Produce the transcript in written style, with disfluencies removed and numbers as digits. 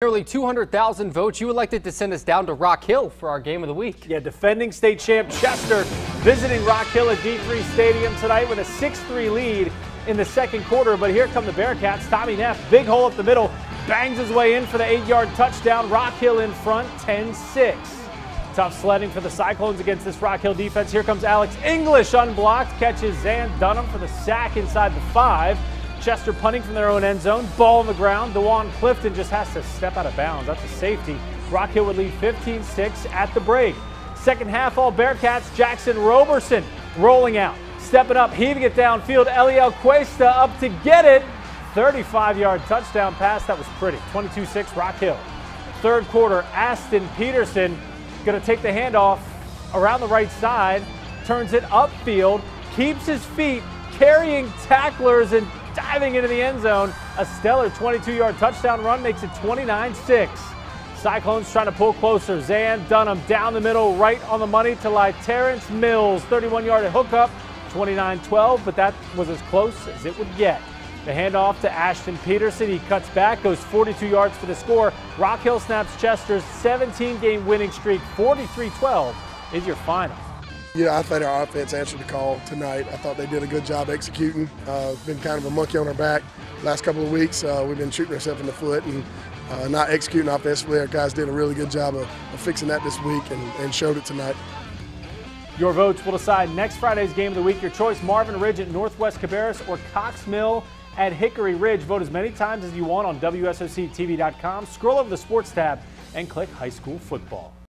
nearly 200,000 votes, you elected to send us down to Rock Hill for our game of the week. Yeah, defending state champ Chester visiting Rock Hill at D3 Stadium tonight with a 6-3 lead in the second quarter. But here come the Bearcats. Tommy Neff, big hole up the middle, bangs his way in for the 8-yard touchdown. Rock Hill in front, 10-6. Tough sledding for the Cyclones against this Rock Hill defense. Here comes Alex English unblocked, catches Zan Dunham for the sack inside the 5. Chester punting from their own end zone, ball on the ground. DeJuan Clifton just has to step out of bounds. That's a safety. Rock Hill would lead 15-6 at the break. Second half, all Bearcats. Jackson Roberson rolling out, stepping up, heaving it downfield. Eliel Cuesta up to get it. 35-yard touchdown pass. That was pretty. 22-6 Rock Hill. Third quarter, Aston Peterson going to take the handoff around the right side, turns it upfield, keeps his feet, carrying tacklers and diving into the end zone. A stellar 22-yard touchdown run makes it 29-6. Cyclones trying to pull closer. Zan Dunham down the middle, right on the money to Terrence Mills. 31-yard hookup, 29-12, but that was as close as it would get. The handoff to Ashton Peterson. He cuts back, goes 42 yards for the score. Rock Hill snaps Chester's 17-game winning streak. 43-12 is your final. Yeah, I think our offense answered the call tonight. I thought they did a good job executing. Been kind of a monkey on our back last couple of weeks. We've been shooting ourselves in the foot and not executing offensively. Our guys did a really good job of fixing that this week and showed it tonight. Your votes will decide next Friday's game of the week. Your choice, Marvin Ridge at Northwest Cabarrus or Cox Mill at Hickory Ridge. Vote as many times as you want on WSOCTV.com. Scroll over the sports tab and click high school football.